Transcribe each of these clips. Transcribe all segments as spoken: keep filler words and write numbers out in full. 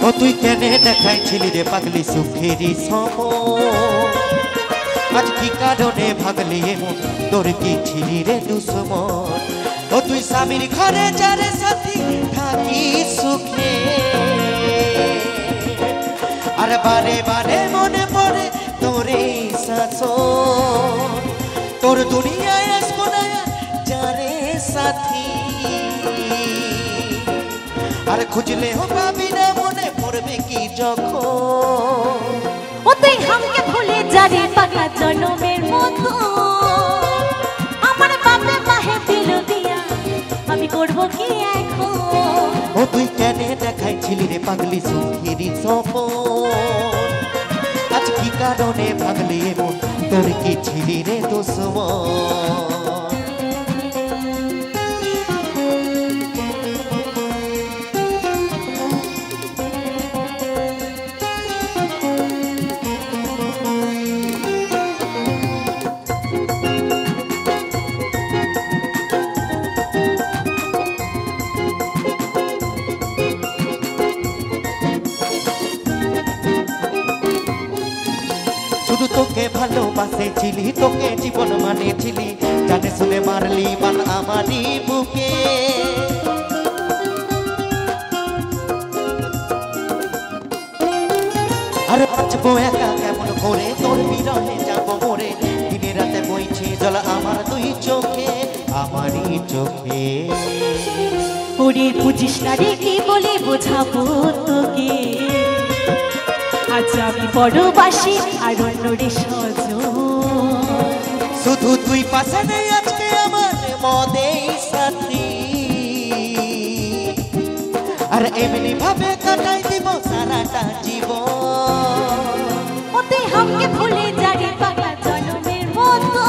ও তুই কেনে দেখাইছিলি রে পাগলি সুখেরই সময়, আজ কি কারণে ভাগলি এমন, তোর কি ছিলি রে দুশ্মন। ও তুই স্বামীর ঘরে যারে সাথী থাকি সুখে, আর বারে বারে মনে পড়ে তোরে শাসন। তোর দুনিয়ায় আসবো না যারে সাথী, আর খুঁজলে হো পাবি না, মনে পড়বে কি যখন। ও তুই আমাকে ভুলে যারে পাগলা জনমের মতো, আমার বাপে মাহে দিল দিয়া আমি করব কি এখন। ও তুই কেনে দেখাইছিলি রে পাগলি সুখেরই সপন, আজ কি কারণে ভাগলি এমন, তোর কি ছিলি রে দুশ্মন। শুধু তোকে ভালোবাসেছিলি, তোকে জীবন মানেছিলি, জানে শুনে মারলি বান আমারই বুকে। আর বাঁচবো একা কেমন করে, তোর বিরহে যাবো মরে, দিনে রাতে বইছে জল আমার দুই চোখে, আমারই চোখে। ওরে বুঝিস না রে কি বলে বোঝাবো তোকে, আজ আমি বড়বাসী আর অন্য রে সজন। শুধু তুই পাশে নেই আজকে আমার মদেই সাথী, আর এমনি ভাবে কাটাই দিব সারাটা জীবন। ও তুই আমাকে ভুলে যারে পাগলা জনমের মতো,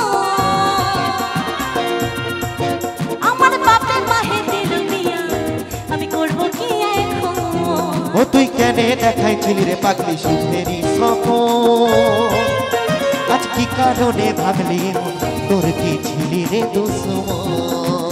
আমার বাপে মাহে দিল দিয়া আমি করব কি এখন। ও তুই কেনে দেখাইছিলি রে পাগলি সুখেরই সপন, আজ কি কারণে ভাগলি এমন, তোর কি ছিলি রে দুশ্মন।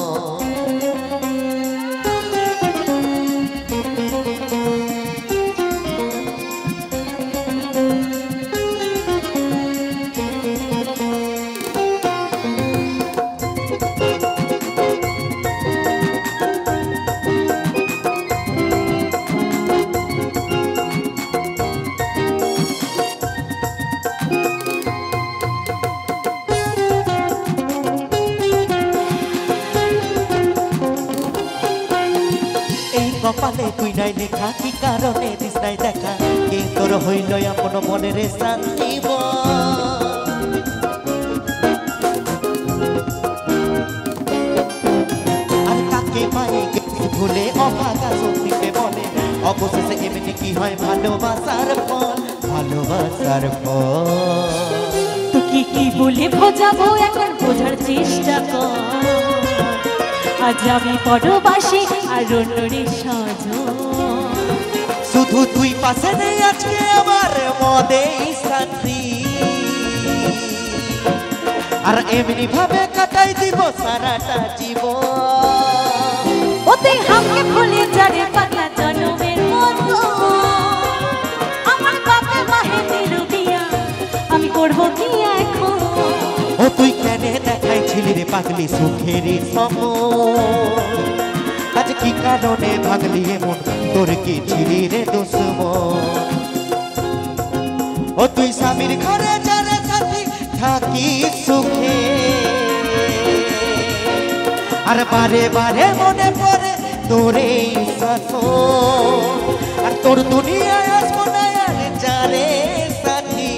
কপালে তুই নাই লেখা, কি কারণে দিস নাই দেখা, কে তোর হইল আপন মনের শান্তি। আর কাকে পায়ে গেছি ভুলে অভাগা সত্যিকে বলে, অবশেষে এমনি কি হয় ভালোবাসার ফল, ভালোবাসার ফল। তোকে কি বলে বোঝাবো এখন বোঝার চেষ্টা কর, আজ আমি বড়বাসী আর অন্য রে সজন। শুধু তুই পাশে নেই আজকে আমার মদেই সাথী, আর এমনি ভাবে কাটাই দিব সারাটা জীবন। ও তুই আমাকে ভুলে যারে পাগলা জনমের মতো, আমার বাপে মাহে দিল দিয়া আমি করব কি এখন। ও তুই কেনে দেখাইছিলি রে পাগলি সুখেরই সময়, আজ কি কারণে ভাগলি এমন, তোর কি ছিলি রে দুশ্মন। ও তুই স্বামীর ঘরে যারে সাথী থাকি সুখে, আর বারে বারে মনে পড়ে তোরে শাসন। আর তোর দুনিয়ায় আসবো না আর যারে সাথী,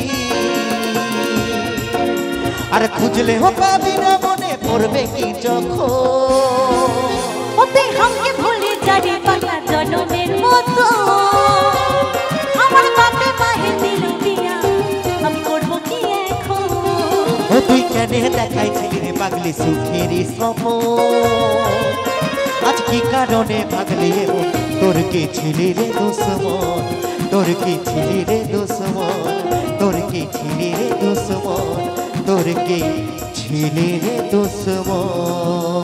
আর খুঁজলে হো পাবি না, মনে পড়বে কি যখন। ও তুই আমাকে ভুলে যারে পাগলা জনমের মতো, আমার বাপে মাহে দিল দিয়া আমি করব কি এখন। ও তুই কেনে দেখাইছিলি রে পাগলি সুখেরই সপন, আজ কি কারণে ভাগলি এমন, তোর কি ছিলি রে দুশ্মন, তোর কি ছিলি রে দুশ্মন, তোর কি ছিলি রে দুশ্মন, তোর কি ছিলি রে দুশ্মন।